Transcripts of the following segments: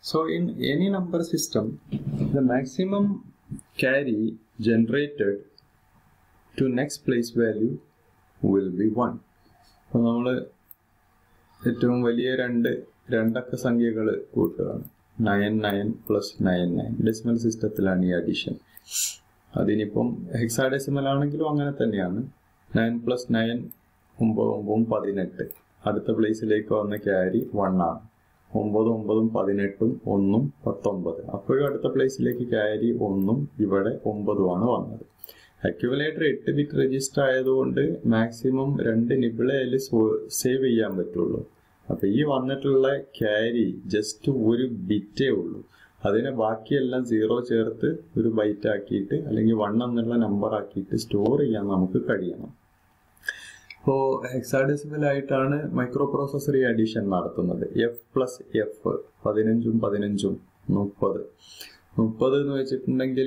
So in any number system, the maximum carry generated to next place value will be 1. അപ്പോൾ നമ്മൾ ഏറ്റവും വലിയ രണ്ടക്ക സംഖ്യകൾ കൂട്ടുകയാണ്. 99 plus 99 ഡെസിമൽ സിസ്റ്റത്തിലാണ് ഈ അഡീഷൻ. അതിനിപ്പം ഹെക്സാഡെസിമൽ ആണെങ്കിലും അങ്ങനെ തന്നെയാണ്. 9 plus 9 9 18. അടുത്ത പ്ലേസിലേക്ക് വന്ന ക്യാരി 1 ആണ്. 9 9 18 1 19. അപ്പോഴും അടുത്ത പ്ലേസിലേക്ക് ക്യാരി 1 ഇവിടെ 9 ആണ് വന്നത്. അക്യുമുലേറ്റർ 8 ബിറ്റ് രജിസ്റ്റർ ആയതുകൊണ്ട് മാക്സിമം 2 നിബിളെ അതിൽ സേവ് ചെയ്യാൻ പറ്റുള്ളൂ. അപ്പൊ ഈ വന്നിട്ടുള്ള ക്യാരി ജസ്റ്റ് ഒരു ബിറ്റേ ഉള്ളൂ. അതിനെ ബാക്കിയെല്ലാം 0 ചേർത്ത് ഒരു ബൈറ്റ് ആക്കിയിട്ട് അല്ലെങ്കിൽ 1 എന്നുള്ള നമ്പർ ആക്കിയിട്ട് സ്റ്റോർ ചെയ്യാൻ നമുക്ക് കഴിയണം. ഇപ്പോൾ ഹെക്സാഡെസിമൽ ആയിട്ടാണ് മൈക്രോ പ്രോസസർ ഈ അഡീഷൻ നടത്തുന്നത്. F plus F 15 15 30. 30 എന്ന് വെച്ചിട്ടുണ്ടെങ്കിൽ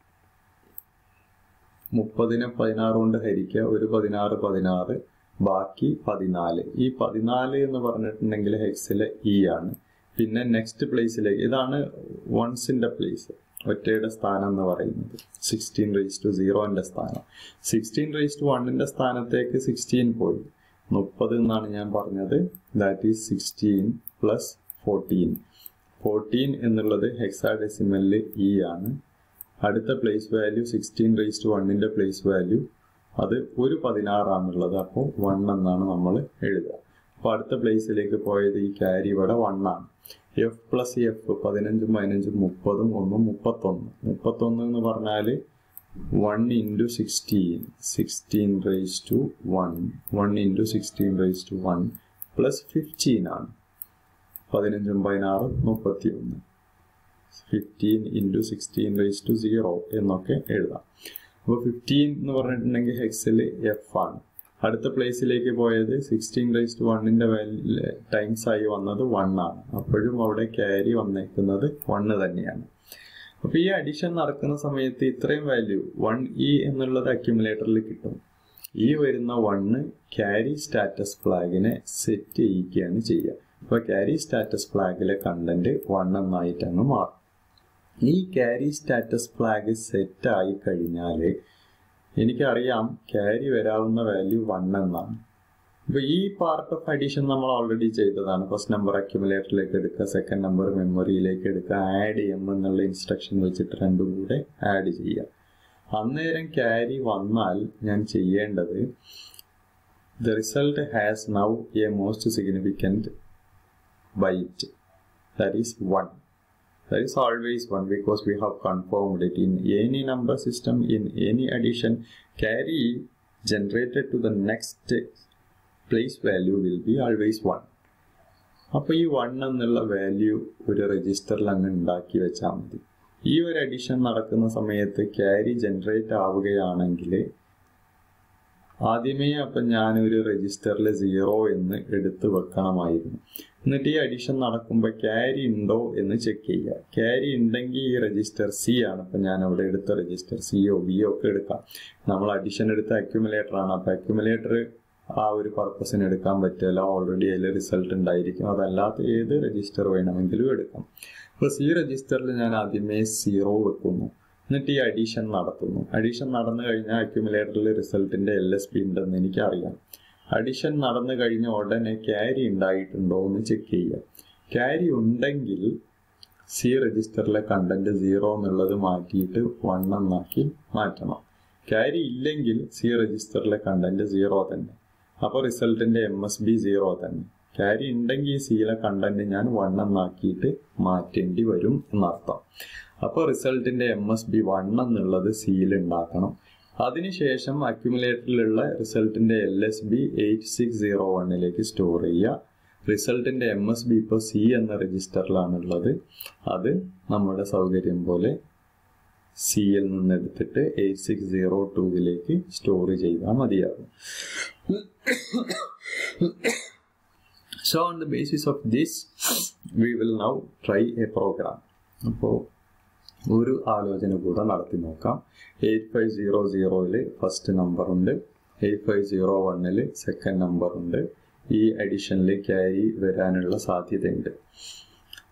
30നെ 16 കൊണ്ട് ഹരിക്കുക, ഒരു 16 16, ബാക്കി 14. ഈ 14 എന്ന് പറഞ്ഞിട്ടുണ്ടെങ്കിൽ ഹെക്സിലെ ഇ ആണ്. പിന്നെ നെക്സ്റ്റ് പ്ലേസിലേക്ക്, ഇതാണ് വൺസിന്റെ പ്ലേസ്, ഒറ്റയുടെ സ്ഥാനം എന്ന് പറയുന്നത്. 16⁻0ന്റെ സ്ഥാനം. 16⁻1ന്റെ സ്ഥാനത്തേക്ക് 16 പോയി. 30 എന്നാണ് ഞാൻ പറഞ്ഞത്. That is 16 plus 14. 14 എന്നുള്ളത് ഹെക്സാഡെസിമലില് ഇ ആണ്. അടുത്ത പ്ലേസ് വാല്യൂ 16⁻1ന്റെ പ്ലേസ് വാല്യൂ അത് ഒരു 16 ആണുള്ളത്. അപ്പോൾ 1 എന്നാണ് നമ്മൾ എഴുതുക. അപ്പോൾ അടുത്ത പ്ലേസിലേക്ക് പോയത് ഈ ക്യാരി ഇവിടെ 1 ആണ്. F plus F 15 15 30 1 31. 31 എന്ന് പറഞ്ഞാൽ 1 into 16 16⁻1 1 into 16⁻1 plus 15 ആണ്. 15 16 31. 15 into 16⁻0 എന്നൊക്കെ എഴുതാം. അപ്പോൾ 15 എന്ന് പറഞ്ഞിട്ടുണ്ടെങ്കിൽ ഹെക്സിൽ എഫ് ആണ്. അടുത്ത പ്ലേസിലേക്ക് പോയത് 16⁻1ന്റെ ടൈംസ് ആയി വന്നത് 1 ആണ്. അപ്പോഴും അവിടെ ക്യാരി വന്നേക്കുന്നത് 1 തന്നെയാണ്. അപ്പൊ ഈ അഡീഷൻ നടക്കുന്ന സമയത്ത് ഇത്രയും വാല്യൂ 1E എന്നുള്ളത് അക്യുമുലേറ്ററിൽ കിട്ടും. ഈ വരുന്ന 1 ക്യാരി സ്റ്റാറ്റസ് ഫ്ലാഗിനെ സെറ്റ് ചെയ്യിക്കുകയാണ് ചെയ്യുക. അപ്പൊ ക്യാരി സ്റ്റാറ്റസ് ഫ്ലാഗിലെ കണ്ടന്റ് 1 എന്നായിട്ടങ്ങ് മാറും. ഈ ക്യാരി സ്റ്റാറ്റസ് ഫ്ലാഗ് സെറ്റ് ആയി കഴിഞ്ഞാൽ എനിക്കറിയാം ക്യാരി വരാവുന്ന വാല്യൂ 1 എന്നാണ്. അപ്പൊ ഈ പാർട്ട് ഓഫ് അഡീഷൻ നമ്മൾ ഓൾറെഡി ചെയ്തതാണ്. ഫസ്റ്റ് നമ്പർ അക്യുമുലേറ്ററിലേക്ക് എടുക്കുക, സെക്കൻഡ് നമ്പർ മെമ്മറിയിലേക്ക് എടുക്കുക, ആഡ് എം എന്നുള്ള ഇൻസ്ട്രക്ഷൻ വെച്ചിട്ട് രണ്ടും കൂടെ ആഡ് ചെയ്യുക. അന്നേരം ക്യാരി വന്നാൽ ഞാൻ ചെയ്യേണ്ടത് the result has now a most significant byte, that is 1. That is always 1 because we have confirmed it. In any number system, in any addition, carry generated to the next place value will be always 1. അപ്പോൾ ഈ 1 എന്നുള്ള value ഒരു രജിസ്റ്ററിൽ അങ്ങ് ഉണ്ടാക്കി വെച്ചാൽ മതി. ഈ ഒരു അഡീഷൻ നടക്കുന്ന സമയത്ത് ക്യാരി ജനറേറ്റ് ആവുകയാണെങ്കിൽ ആദ്യമേ അപ്പം ഞാനൊരു രജിസ്റ്ററിൽ 0 എന്ന് എടുത്ത് വെക്കണമായിരുന്നു. എന്നിട്ട് ഈ അഡീഷൻ നടക്കുമ്പോൾ ക്യാരി ഉണ്ടോ എന്ന് ചെക്ക് ചെയ്യുക. ക്യാരി ഉണ്ടെങ്കിൽ ഈ രജിസ്റ്റർ സി ആണ്. അപ്പം ഞാൻ അവിടെ എടുത്ത രജിസ്റ്റർ സിയോ ബിയോ ഒക്കെ എടുക്കാം. നമ്മൾ അഡീഷൻ എടുത്ത അക്യുമുലേറ്റർ ആണ്. അപ്പം അക്യുമുലേറ്റർ ആ ഒരു പർപ്പസിന് എടുക്കാൻ പറ്റില്ല, ഓൾറെഡി അതിൽ റിസൾട്ട് ഉണ്ടായിരിക്കും. അതല്ലാത്ത ഏത് രജിസ്റ്റർ വേണമെങ്കിലും എടുക്കാം. അപ്പോൾ സി രജിസ്റ്ററിൽ ഞാൻ ആദ്യമേ 0 വെക്കുന്നു. എന്നിട്ട് ഈ അഡീഷൻ നടത്തുന്നു. അഡീഷൻ നടന്നു കഴിഞ്ഞാൽ അക്യുമുലേറ്ററിൽ റിസൾട്ടിന്റെ LSB ഉണ്ടെന്ന് എനിക്കറിയാം. അഡീഷൻ നടന്നു കഴിഞ്ഞ ഉടനെ ക്യാരി ഉണ്ടായിട്ടുണ്ടോ എന്ന് ചെക്ക് ചെയ്യുക. ക്യാരി ഉണ്ടെങ്കിൽ സി രജിസ്റ്ററിലെ കണ്ടന്റ് 0 എന്നുള്ളത് മാറ്റിയിട്ട് 1 എന്നാക്കി മാറ്റണം. ക്യാരി ഇല്ലെങ്കിൽ സി രജിസ്റ്ററിലെ കണ്ടന്റ് 0 തന്നെ. അപ്പോൾ റിസൾട്ടിന്റെ MSB 0 തന്നെ. ക്യാരി ഉണ്ടെങ്കിൽ സിയിലെ കണ്ടന്റ് ഞാൻ 1 എന്നാക്കിയിട്ട് മാറ്റേണ്ടി വരും എന്നർത്ഥം. അപ്പോൾ റിസൾട്ടിന്റെ MSB 1 എന്നുള്ളത് സിയിൽ ഉണ്ടാക്കണം. അതിനുശേഷം അക്യുമുലേറ്ററിലുള്ള റിസൾട്ടിന്റെ LSB 8601ലേക്ക് സ്റ്റോർ ചെയ്യുക. റിസൾട്ടിന്റെ MSB ഇപ്പോൾ സി എന്ന രജിസ്റ്ററിലാണുള്ളത്. അത് നമ്മുടെ സൗകര്യം പോലെ സിയിൽ നിന്ന് എടുത്തിട്ട് 8602ലേക്ക് സ്റ്റോർ ചെയ്താൽ മതിയാകും. So on the basis of this, we will now try a program. അപ്പോൾ ഒരു ആലോചന കൂടെ നടത്തി നോക്കാം. 8500 ഫസ്റ്റ് നമ്പർ ഉണ്ട്, 8501 സെക്കൻഡ് നമ്പർ ഉണ്ട്. ഈ അഡീഷനിൽ ക്യാരി വരാനുള്ള സാധ്യതയുണ്ട്.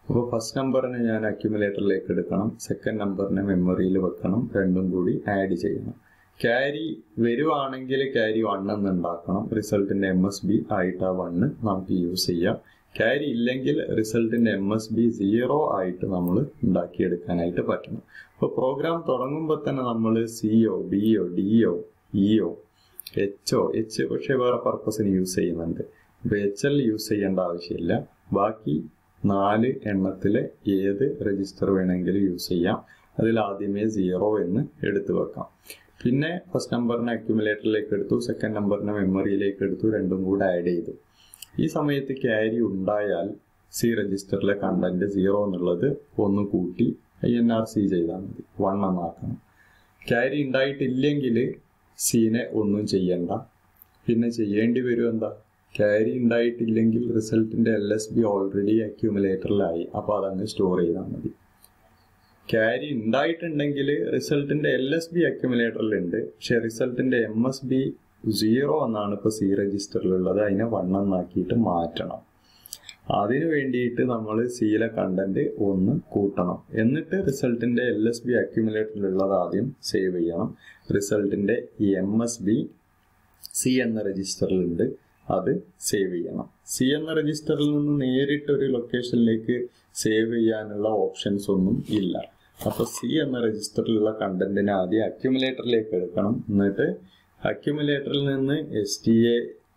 അപ്പോൾ ഫസ്റ്റ് നമ്പറിനെ ഞാൻ അക്യുമുലേറ്ററിലേക്ക് എടുക്കണം, സെക്കൻഡ് നമ്പറിനെ മെമ്മറിയിൽ വെക്കണം, രണ്ടും കൂടി ആഡ് ചെയ്യണം. ക്യാരി വരുവാണെങ്കിൽ ക്യാരി 1 എന്ന് ഉണ്ടാക്കണം. റിസൾട്ടിന്റെ MSB ആയിട്ട് ആ 1 നമുക്ക് യൂസ് ചെയ്യാം. ക്യാരി ഇല്ലെങ്കിൽ റിസൾട്ടിന്റെ MSB 0 ആയിട്ട് നമ്മൾ ഉണ്ടാക്കിയെടുക്കാനായിട്ട് പറ്റണം. അപ്പോൾ പ്രോഗ്രാം തുടങ്ങുമ്പോൾ തന്നെ നമ്മൾ CO, BO, DO, EO, H പക്ഷേ വേറെ പർപ്പസിന് യൂസ് ചെയ്യുന്നുണ്ട്. ഇപ്പോൾ HL യൂസ് ചെയ്യേണ്ട ആവശ്യമില്ല. ബാക്കി 4 എണ്ണത്തിലെ ഏത് രജിസ്റ്റർ വേണമെങ്കിലും യൂസ് ചെയ്യാം. അതിൽ ആദ്യമേ 0 എന്ന് എടുത്തു വെക്കാം. പിന്നെ ഫസ്റ്റ് നമ്പറിനെ അക്യുമുലേറ്ററിലേക്ക് എടുത്തു, സെക്കൻഡ് നമ്പറിനെ മെമ്മറിയിലേക്ക് എടുത്തു, രണ്ടും കൂടെ ആഡ് ചെയ്തു. ഈ സമയത്ത് ക്യാരി ഉണ്ടായാൽ C രജിസ്റ്ററിലെ കണ്ടന്റ് 0 എന്നുള്ളത് ഒന്ന് കൂട്ടി INRC ചെയ്താൽ മതി, 1 എന്നാക്കണം. ക്യാരി ഉണ്ടായിട്ടില്ലെങ്കിൽ സീനെ ഒന്നും ചെയ്യണ്ട. പിന്നെ ചെയ്യേണ്ടി വരും എന്താ, ക്യാരി ഉണ്ടായിട്ടില്ലെങ്കിൽ റിസൾട്ടിന്റെ LSB ഓൾറെഡി അക്യുമുലേറ്ററിലായി, അപ്പോൾ അതങ്ങ് സ്റ്റോർ ചെയ്താൽ മതി. ക്യാരി ഉണ്ടായിട്ടുണ്ടെങ്കിൽ റിസൾട്ടിന്റെ LSB അക്യുമുലേറ്ററിലുണ്ട്, പക്ഷെ റിസൾട്ടിന്റെ MSB 0 എന്നാണ് ഇപ്പോൾ C രജിസ്റ്ററിലുള്ളത്. അതിനെ 1 എന്നാക്കിയിട്ട് മാറ്റണം. അതിനു വേണ്ടിയിട്ട് നമ്മൾ സിയിലെ കണ്ടന്റ് ഒന്ന് കൂട്ടണം. എന്നിട്ട് റിസൾട്ടിന്റെ LSB അക്യുമുലേറ്ററിലുള്ളത് ആദ്യം സേവ് ചെയ്യണം. റിസൾട്ടിന്റെ MSB C എന്ന രജിസ്റ്ററിലുണ്ട്, അത് സേവ് ചെയ്യണം. C എന്ന രജിസ്റ്ററിൽ നിന്ന് നേരിട്ട് ഒരു ലൊക്കേഷനിലേക്ക് സേവ് ചെയ്യാനുള്ള ഓപ്ഷൻസ് ഒന്നും ഇല്ല. അപ്പൊ C എന്ന രജിസ്റ്ററിലുള്ള കണ്ടന്റിനെ ആദ്യം അക്യുമുലേറ്ററിലേക്ക് എടുക്കണം. എന്നിട്ട് അക്യുമുലേറ്ററിൽ നിന്ന് STA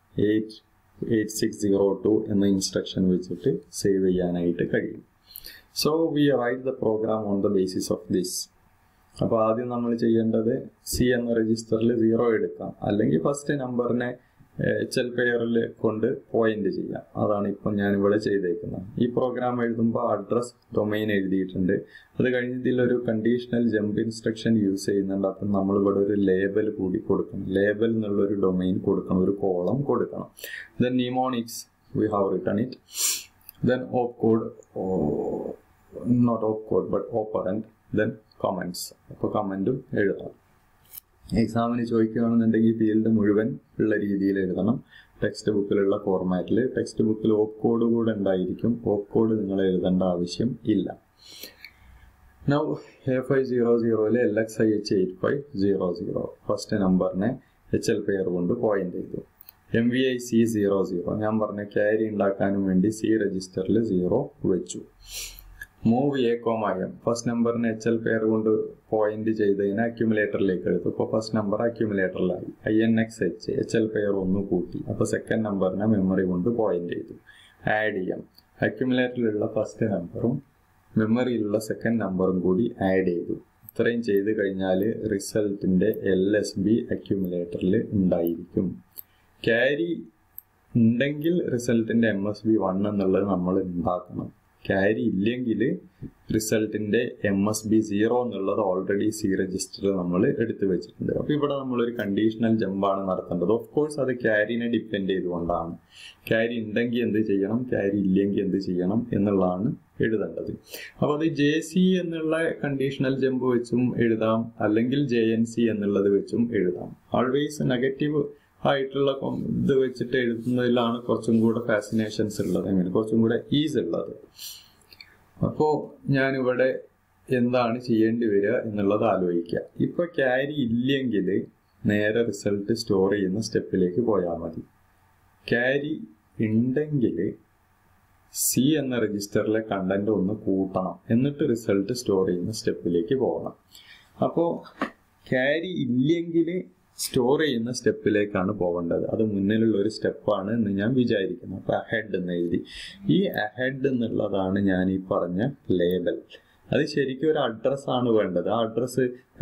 8602 എന്ന ഇൻസ്ട്രക്ഷൻ വെച്ചിട്ട് സേവ് ചെയ്യാനായിട്ട് കഴിയും. So we write the program on the basis of this. അപ്പോൾ ആദ്യം നമ്മൾ ചെയ്യേണ്ടത് C എന്ന രജിസ്റ്ററിൽ 0 എടുക്കാം, അല്ലെങ്കിൽ ഫസ്റ്റ് നമ്പറിനെ HL പെയറിൽ കൊണ്ട് പോയിന്റ് ചെയ്യാം. അതാണ് ഇപ്പം ഞാനിവിടെ ചെയ്തേക്കുന്നത്. ഈ പ്രോഗ്രാം എഴുതുമ്പോൾ അഡ്രസ് ഡൊമൈൻ എഴുതിയിട്ടുണ്ട്. അത് കഴിഞ്ഞ് ഇതിലൊരു കണ്ടീഷണൽ ജമ്പ് ഇൻസ്ട്രക്ഷൻ യൂസ് ചെയ്യുന്നുണ്ട്. അപ്പം നമ്മളിവിടെ ഒരു ലേബൽ കൂടി കൊടുക്കണം. ലേബൽ എന്നുള്ളൊരു ഡൊമൈൻ കൊടുക്കണം, ഒരു കോളം കൊടുക്കണം. Then mnemonics we have written it. Then opcode, not opcode but operand, then comments. അപ്പോൾ കമന്റും എഴുതാം. എക്സാമിന് ചോദിക്കുകയാണെന്നുണ്ടെങ്കിൽ ഫീൽഡ് മുഴുവൻ ഉള്ള രീതിയിൽ എഴുതണം. ടെക്സ്റ്റ് ബുക്കിലുള്ള ഫോർമാറ്റിൽ. ടെക്സ്റ്റ് ബുക്കിൽ ഓപ്പ് കോഡ് കൂടെ ഉണ്ടായിരിക്കും. ഓപ്പ് കോഡ് നിങ്ങൾ എഴുതേണ്ട ആവശ്യം ഇല്ല. നൗ A500 LXIH8500 ഫസ്റ്റ് നമ്പറിനെ HL പെയർ കൊണ്ട് പോയിന്റ് ചെയ്തു. MVI C00 ഞാൻ പറഞ്ഞ ക്യാരി ഉണ്ടാക്കാനും വേണ്ടി C രജിസ്റ്ററിൽ 0 വെച്ചു. മൂവ് A, ഫസ്റ്റ് നമ്പറിന് HL പെയർ കൊണ്ട് പോയിന്റ് ചെയ്തതിന് അക്യുമുലേറ്ററിലേക്ക് എടുത്തു. അപ്പോൾ ഫസ്റ്റ് നമ്പർ അക്യുമുലേറ്ററിലായി. INXH HL പെയർ ഒന്ന് കൂട്ടി. അപ്പോൾ സെക്കൻഡ് നമ്പറിനെ മെമ്മറി കൊണ്ട് പോയിന്റ് ചെയ്തു. ആഡ് ചെയ്യാം. അക്യുമുലേറ്ററിലുള്ള ഫസ്റ്റ് നമ്പറും മെമ്മറിയിലുള്ള സെക്കൻഡ് നമ്പറും കൂടി ആഡ് ചെയ്തു. ഇത്രയും ചെയ്ത് കഴിഞ്ഞാൽ റിസൾട്ടിന്റെ LSB അക്യുമുലേറ്ററിൽ ഉണ്ടായിരിക്കും. ക്യാരി ഉണ്ടെങ്കിൽ റിസൾട്ടിന്റെ MSB 1 എന്നുള്ളത് നമ്മൾ ഉണ്ടാക്കണം. ക്യാരി ഇല്ലെങ്കിൽ റിസൾട്ടിന്റെ MSB 0 എന്നുള്ളത് ഓൾറെഡി C രജിസ്റ്ററിൽ നമ്മൾ എടുത്തു വെച്ചിട്ടുണ്ട്. അപ്പൊ ഇവിടെ നമ്മളൊരു കണ്ടീഷണൽ ജമ്പാണ് നടത്തേണ്ടത്. ഓഫ് കോഴ്സ് അത് ക്യാരിനെ ഡിപ്പെൻഡ് ചെയ്തുകൊണ്ടാണ്. ക്യാരി ഉണ്ടെങ്കിൽ എന്ത് ചെയ്യണം, ക്യാരി ഇല്ലെങ്കിൽ എന്ത് ചെയ്യണം എന്നുള്ളതാണ് എഴുതേണ്ടത്. അപ്പൊ അത് JC എന്നുള്ള കണ്ടീഷണൽ ജമ്പ് വെച്ചും എഴുതാം, അല്ലെങ്കിൽ JNC എന്നുള്ളത് വെച്ചും എഴുതാം. ഓൾവേസ് നെഗറ്റീവ് ആയിട്ടുള്ള ഇത് വെച്ചിട്ട് എഴുതുന്നതിലാണ് കുറച്ചും കൂടെ ഫാസിനേഷൻസ് ഉള്ളത്, അങ്ങനെ കുറച്ചും കൂടെ ഈസ് ഉള്ളത്. അപ്പോൾ ഞാനിവിടെ എന്താണ് ചെയ്യേണ്ടി വരിക എന്നുള്ളത് ആലോചിക്കുക. ഇപ്പൊ ക്യാരി ഇല്ലെങ്കിൽ നേരെ റിസൾട്ട് സ്റ്റോർ ചെയ്യുന്ന സ്റ്റെപ്പിലേക്ക് പോയാൽ മതി. ക്യാരി ഉണ്ടെങ്കിൽ C എന്ന രജിസ്റ്ററിലെ കണ്ടന്റ് ഒന്ന് കൂട്ടണം, എന്നിട്ട് റിസൾട്ട് സ്റ്റോർ ചെയ്യുന്ന സ്റ്റെപ്പിലേക്ക് പോകണം. അപ്പോൾ ക്യാരി ഇല്ലെങ്കിൽ സ്റ്റോർ ചെയ്യുന്ന സ്റ്റെപ്പിലേക്കാണ് പോകേണ്ടത്. അത് മുന്നിലുള്ള ഒരു സ്റ്റെപ്പാണ് എന്ന് ഞാൻ വിചാരിക്കുന്നു. അപ്പൊ അഹെഡ് എന്ന് എഴുതി. ഈ അഹെഡ് എന്നുള്ളതാണ് ഞാൻ ഈ പറഞ്ഞ ലേബൽ. അത് ശരിക്കും ഒരു അഡ്രസ് ആണ് വേണ്ടത്. ആ അഡ്രസ്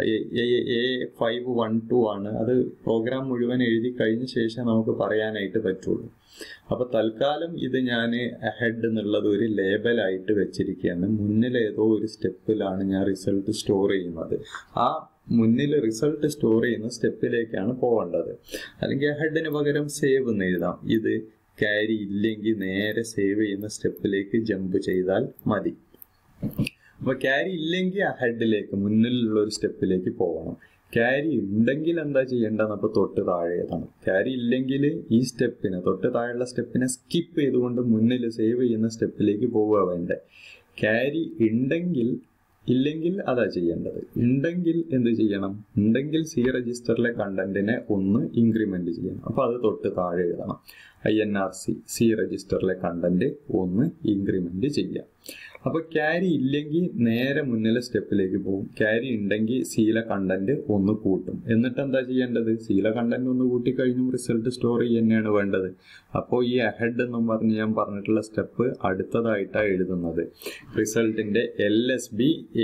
A512 ആണ്. അത് പ്രോഗ്രാം മുഴുവൻ എഴുതി കഴിഞ്ഞ ശേഷം നമുക്ക് പറയാനായിട്ട് പറ്റുള്ളൂ. അപ്പൊ തൽക്കാലം ഇത് ഞാൻ അഹെഡ് എന്നുള്ളത് ഒരു ലേബലായിട്ട് വെച്ചിരിക്കുകയാണ്. മുന്നിൽ ഏതോ ഒരു സ്റ്റെപ്പിലാണ് ഞാൻ റിസൾട്ട് സ്റ്റോർ ചെയ്യുന്നത്. ആ മുന്നിൽ റിസൾട്ട് സ്റ്റോർ ചെയ്യുന്ന സ്റ്റെപ്പിലേക്കാണ് പോകേണ്ടത്. അല്ലെങ്കിൽ അഹെഡിന് പകരം സേവ് എന്ന് എഴുതാം. ഇത് ക്യാരി ഇല്ലെങ്കിൽ നേരെ സേവ് ചെയ്യുന്ന സ്റ്റെപ്പിലേക്ക് ജമ്പ് ചെയ്താൽ മതി. അപ്പൊ ക്യാരി ഇല്ലെങ്കിൽ അഹെഡിലേക്ക് മുന്നിലുള്ള ഒരു സ്റ്റെപ്പിലേക്ക് പോകണം. ക്യാരി ഉണ്ടെങ്കിൽ എന്താ ചെയ്യേണ്ടതെന്ന് അപ്പൊ തൊട്ട് താഴെതാണ്. ക്യാരി ഇല്ലെങ്കിൽ ഈ സ്റ്റെപ്പിനെ തൊട്ട് താഴെയുള്ള സ്റ്റെപ്പിനെ സ്കിപ്പ് ചെയ്തുകൊണ്ട് മുന്നിൽ സേവ് ചെയ്യുന്ന സ്റ്റെപ്പിലേക്ക് പോവുക വേണ്ടേ. ക്യാരി ഉണ്ടെങ്കിൽ, ഇല്ലെങ്കിൽ അതാ ചെയ്യേണ്ടത്. ഉണ്ടെങ്കിൽ എന്ത് ചെയ്യണം? ഉണ്ടെങ്കിൽ സി രജിസ്റ്ററിലെ കണ്ടന്റിനെ ഒന്ന് ഇൻക്രിമെന്റ് ചെയ്യണം. അപ്പൊ അത് തൊട്ട് താഴെ എഴുതണം. INRC സി രജിസ്റ്ററിലെ കണ്ടന്റ് ഒന്ന് ഇൻക്രിമെന്റ് ചെയ്യാം. അപ്പൊ ക്യാരി ഇല്ലെങ്കിൽ നേരെ മുന്നിലെ സ്റ്റെപ്പിലേക്ക് പോകും. ക്യാരി ഉണ്ടെങ്കിൽ സിയിലെ കണ്ടന്റ് ഒന്ന് കൂട്ടും. എന്നിട്ട് എന്താ ചെയ്യേണ്ടത്? സിയിലെ കണ്ടന്റ് ഒന്ന് കൂട്ടിക്കഴിഞ്ഞും റിസൾട്ട് സ്റ്റോർ തന്നെയാണ് വേണ്ടത്. അപ്പോൾ ഈ അഹെഡ് എന്നും പറഞ്ഞ് ഞാൻ പറഞ്ഞിട്ടുള്ള സ്റ്റെപ്പ് അടുത്തതായിട്ടാണ് എഴുതുന്നത്. റിസൾട്ടിന്റെ LSB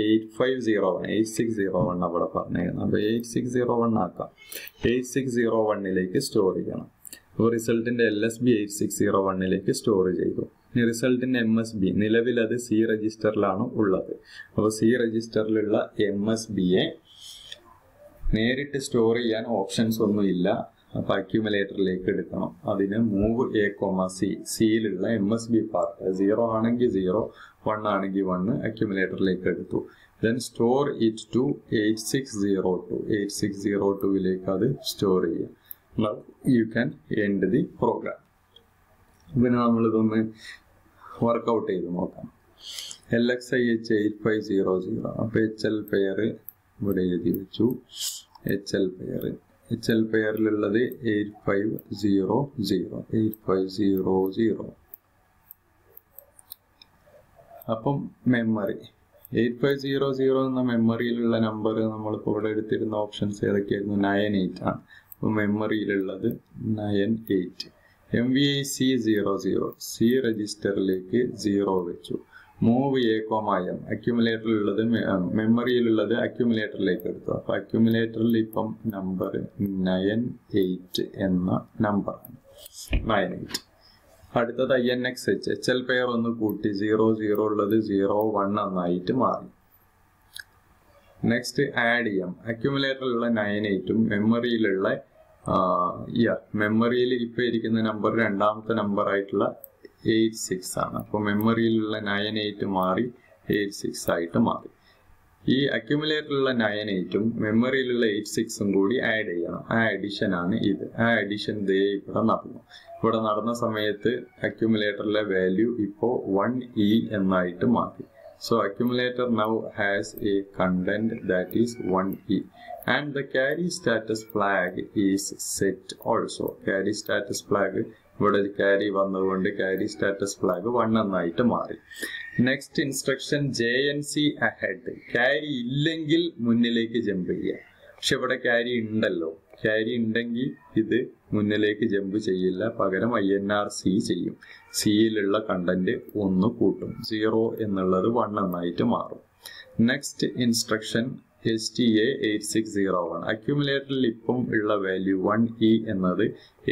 8601 അവിടെ പറഞ്ഞിരുന്നു. അപ്പൊ 8601 ആക്കാം. 8601ലേക്ക് സ്റ്റോർ ചെയ്യണം. അപ്പോൾ റിസൾട്ടിന്റെ LSB 8601ലേക്ക് സ്റ്റോർ ചെയ്തു. ഇനി റിസൾട്ടിന്റെ MSB നിലവിൽ അത് സി രജിസ്റ്ററിലാണ് ഉള്ളത്. അപ്പോൾ സി രജിസ്റ്ററിലുള്ള MSBയെ നേരിട്ട് സ്റ്റോർ ചെയ്യാൻ ഓപ്ഷൻസ് ഒന്നും ഇല്ല. അപ്പൊ അക്യുമുലേറ്ററിലേക്ക് എടുക്കണം. അതിന് മൂവ് A, സിയിലുള്ള MSB പാർട്ട് 0 ആണെങ്കിൽ 0, 1 ആണെങ്കിൽ 1 അക്യുമുലേറ്ററിലേക്ക് എടുത്തു. ദെൻ സ്റ്റോർ ഇറ്റ് ടു 8602 അത് സ്റ്റോർ ചെയ്യാം. Now you can end the program. പിന്നെ നമ്മളിതൊന്ന് വർക്കൗട്ട് ചെയ്ത് നോക്കാം. LXIH 8500. അപ്പൊ HL പെയർ ഇവിടെ എഴുതി വെച്ചു. HL പെയറിലുള്ളത് 8500. അപ്പം മെമ്മറി 8500 എന്ന മെമ്മറിയിലുള്ള നമ്പർ നമ്മളിപ്പോൾ ഇവിടെ എടുത്തിരുന്ന ഓപ്ഷൻസ് ഏതൊക്കെയായിരുന്നു? 98 ആണ്. അപ്പോൾ മെമ്മറിയിലുള്ളത് 98. MVIC 00 സി രജിസ്റ്ററിലേക്ക് 0 വെച്ചു. മൂവ് A, M അക്യുമുലേറ്ററിലുള്ളത് മെമ്മറിയിലുള്ളത് അക്യുമുലേറ്ററിലേക്ക് എടുത്തു. അപ്പൊ അക്യുമുലേറ്ററിൽ ഇപ്പം നമ്പർ 98 എന്ന നമ്പറാണ്. 98. അടുത്തത് INXH HL പെയർ ഒന്ന് കൂട്ടി 00 ഉള്ളത് 01 എന്നായിട്ട് മാറി. നെക്സ്റ്റ് ആഡ് ചെയ്യാം. അക്യുമുലേറ്ററിലുള്ള 98ഉം മെമ്മറിയിലുള്ള മെമ്മറിയിൽ ഇപ്പൊ ഇരിക്കുന്ന നമ്പർ രണ്ടാമത്തെ നമ്പർ ആയിട്ടുള്ള 86 ആണ്. അപ്പൊ മെമ്മറിയിലുള്ള 98 മാറി 86 ആയിട്ട് മാറി. ഈ അക്യുമുലേറ്ററിലുള്ള 98ഉം മെമ്മറിയിലുള്ള 86ഉം കൂടി ആഡ് ചെയ്യണം. ആ അഡിഷൻ ആണ് ഇത്. ആ അഡിഷൻ ദേ ഇവിടെ നടന്നു. ഇവിടെ നടന്ന സമയത്ത് അക്യുമുലേറ്ററിലെ വാല്യൂ ഇപ്പോ 1E എന്നായിട്ട് മാറി. So accumulator now has a content that is 1E and the carry status flag is set also. Carry status flag ഇവിടെ carry വന്നതുകൊണ്ട് carry status flag 1 എന്നായിട്ട് മാറി. Next instruction JNC ahead. carry ഇല്ലെങ്കിൽ മുന്നിലേക്ക് jump ചെയ്യുക. പക്ഷെ ഇവിടെ carry ഉണ്ടല്ലോ. carry ഉണ്ടെങ്കിൽ ഇത് മുന്നിലേക്ക് ജമ്പ് ചെയ്യില്ല. പകരം INRC ചെയ്യും. സിയിലുള്ള കണ്ടന്റ് ഒന്ന് കൂട്ടും. 0 എന്നുള്ളത് 1 എന്നായിട്ട് മാറും. Next instruction STA 8601. അക്യുമുലേറ്ററിൽ ഇപ്പം ഉള്ള വാല്യൂ 1E എന്നത്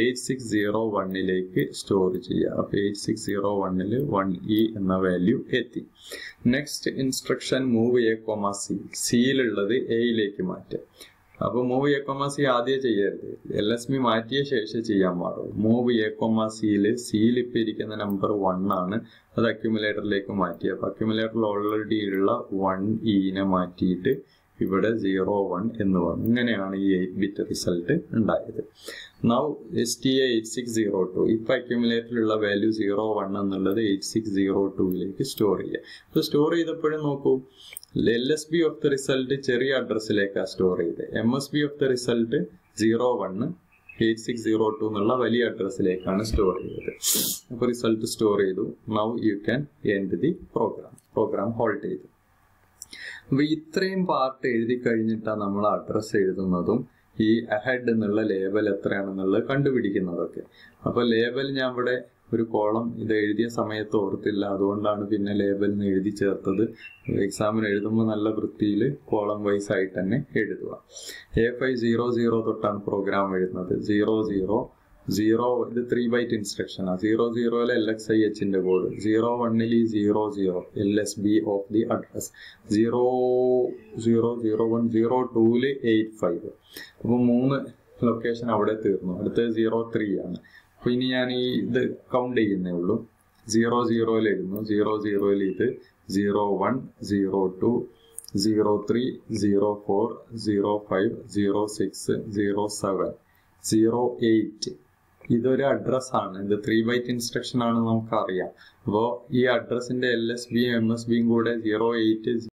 8601ലേക്ക് സ്റ്റോർ ചെയ്യുക. അപ്പൊ 8601ൽ 1E എന്ന വാല്യൂ എത്തി. Next instruction move A, C സിയിലുള്ളത് Aയിലേക്ക് മാറ്റുക. അപ്പൊ മൂവ് A, C ആദ്യം ചെയ്യരുത്. LSB മാറ്റിയ ശേഷം ചെയ്യാൻ പാടുള്ളൂ. മൂവ് A, സിയിൽ ഇപ്പൊ ഇരിക്കുന്ന നമ്പർ 1 ആണ്. അത് അക്യുമുലേറ്ററിലേക്ക് മാറ്റി. അപ്പൊ അക്യുമുലേറ്ററിൽ ഓൾറെഡി ഉള്ള 1E മാറ്റിയിട്ട് ഇവിടെ 01 എന്ന് വന്നു. ഇങ്ങനെയാണ് ഈ 8-ബിറ്റ് റിസൾട്ട് ഉണ്ടായത്. നൗ STA 8602 ഇപ്പൊ അക്യുമുലേറ്ററിലുള്ള വാല്യൂ 01 എന്നുള്ളത് 8602ലേക്ക് സ്റ്റോർ ചെയ്യുക. അപ്പൊ സ്റ്റോർ ചെയ്തപ്പോഴും നോക്കൂ, LSB ഓഫ് ദ റിസൾട്ട് ചെറിയ അഡ്രസ്സിലേക്കാണ് സ്റ്റോർ ചെയ്തത്. MSB ഓഫ് ദ റിസൾട്ട് 01 8602 എന്നുള്ള വലിയ അഡ്രസ്സിലേക്കാണ് സ്റ്റോർ ചെയ്തത്. അപ്പൊ റിസൾട്ട് സ്റ്റോർ ചെയ്തു. Now you can end the program hold ചെയ്തു. അപ്പൊ ഇത്രയും പാർട്ട് എഴുതി കഴിഞ്ഞിട്ടാണ് നമ്മൾ അഡ്രസ് എഴുതുന്നതും ഈ അഹെഡ് എന്നുള്ള ലേബൽ എത്രയാണെന്നുള്ളത് കണ്ടുപിടിക്കുന്നതൊക്കെ. അപ്പൊ ലേബൽ ഞാൻ ഇവിടെ ഒരു കോളം ഇത് എഴുതിയ സമയത്ത് ഓർത്തില്ല. അതുകൊണ്ടാണ് പിന്നെ ലേബലിന് എഴുതി ചേർത്തത്. എക്സാമിന് എഴുതുമ്പോൾ നല്ല വൃത്തിയിൽ കോളം വൈസ് ആയിട്ട് തന്നെ എഴുതുക. A500 തൊട്ടാണ് പ്രോഗ്രാം എഴുതുന്നത്. 00 ഇത് 3 ബൈറ്റ് ഇൻസ്ട്രക്ഷൻ ആണ്. 00ലെ LXIHന്റെ കോഡ്, 01ൽ 00 LSB ഓഫ് ദി അഡ്രസ്, 0001 02ൽ 85. അപ്പൊ 3 ലൊക്കേഷൻ അവിടെ തീർന്നു. അടുത്തത് 03 ആണ്. അപ്പൊ ഇനി ഞാൻ ഈ ഇത് കൗണ്ട് ചെയ്യുന്നേ ഉള്ളൂ. 00ൽ എഴുതുന്നു. 00ൽ ഇത് 01 02 03 04 05 06 07 08 ഇതൊരു അഡ്രസ്സാണ്, ഇത് 3 ബൈറ്റ് ഇൻസ്ട്രക്ഷൻ ആണെന്ന് നമുക്കറിയാം. അപ്പോൾ ഈ അഡ്രസ്സിന്റെ LSBയും MSBയും കൂടെ 08